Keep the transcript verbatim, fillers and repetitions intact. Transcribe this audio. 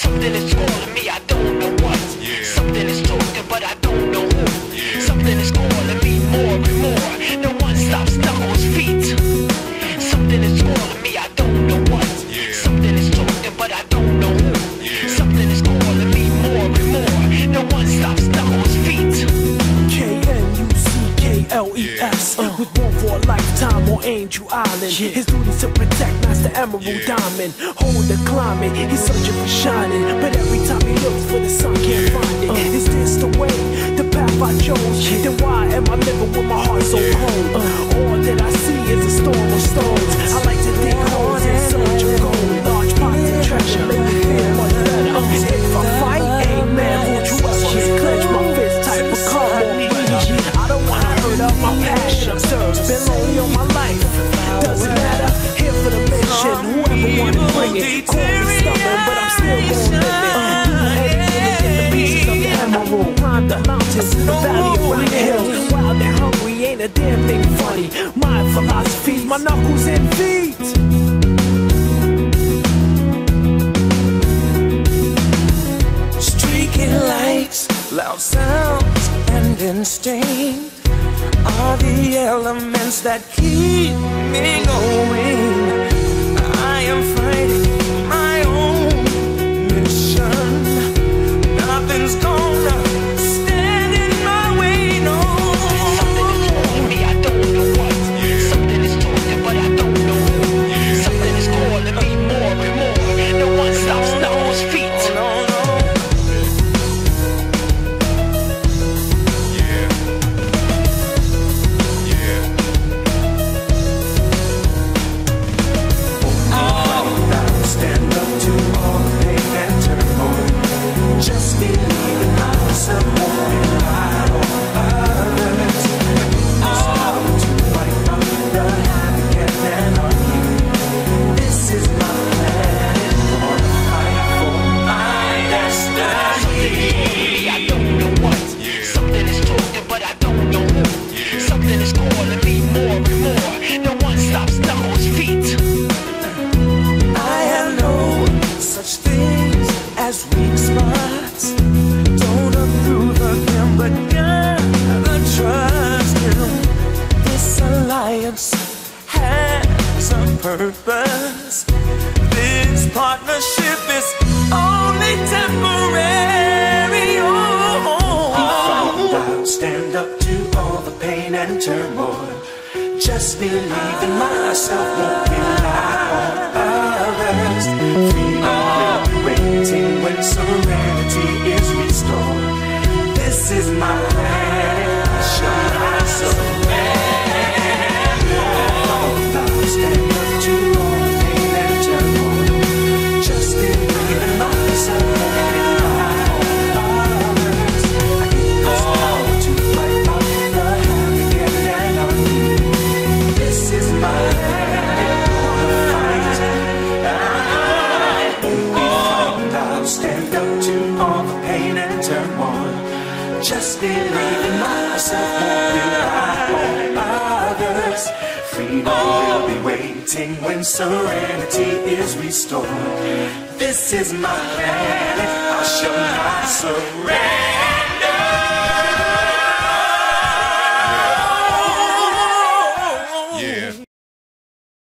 Something is calling me, I don't know what. Yeah. Something is talking, but I don't know who. Yeah. Something is calling me more and more. No one stops Knuckles' feet. Something is calling me, I don't know what. Yeah. Something is talking, but I don't know who. Yeah. Something is calling me more and more. No one stops Knuckles' feet. K N U C K L E S, yeah. uh, with one for a lifetime on Angel Island. Yeah. His duty's to protect Master Emerald yeah. Diamond. Hold the climate, he's searching for shining, but every time he looks for the sun, can't yeah. find it. Uh, Is this the way, the path I chose? Yeah. Then why am I living with my heart so yeah. cold? Uh, all that I see is a storm of stones. I like to dig holes in search of gold. Large pots of treasure make me feel much better. Uh, if I fight, amen, won't you ever clench my fist tight, become more ready. I don't wanna hurt up my passion of service. Been lonely all my life, doesn't matter. Here for the mission, whoever wanna bring it. Call me stubborn, but I'm still gon' live it. Climb the mountains, the valley around the hills. Wild and hungry, ain't a damn thing funny. My philosophy, my knuckles and feet. Streaking lights, loud sounds, and instinct are the elements that keep me going. I am fighting my own mission. Nothing's gonna stand in my way, no. Something is calling me, I don't know what. Yeah. Something is talking, but I don't know who. Yeah. Something is calling me more and more. No one stops Knuckles' feet. Oh, no, no. Yeah. Yeah. Oh, now stand up to all the pain and turmoil. Just believe in myself, won't rely on others. Stop to wipe out the havoc and on you. This is my plan, gonna fight for my destiny. I don't know what. Yeah. Something is talking, but I don't know who. Yeah. Something is calling me more and more. No one stops Knuckles' feet. I have no such things as weak spots. Don't approve of him, but gotta trust him. This alliance has a purpose. This partnership is only temporary. Oh, I'll stand up to all the pain and turmoil. Just believe in myself, won't rely on others. Freedom will be waiting when serenity is restored. This is my plan, I shall not surrender. I'll stand up to all the pain and turmoil. Just believe in myself, won't rely on others. I give this power to fight out the havoc and on you. This is my land, gonna fight. I'll stand up to all the pain and turmoil. Just believe in myself, won't rely on others. Freedom will be waiting when serenity is restored. This is my planet, I shall not surrender.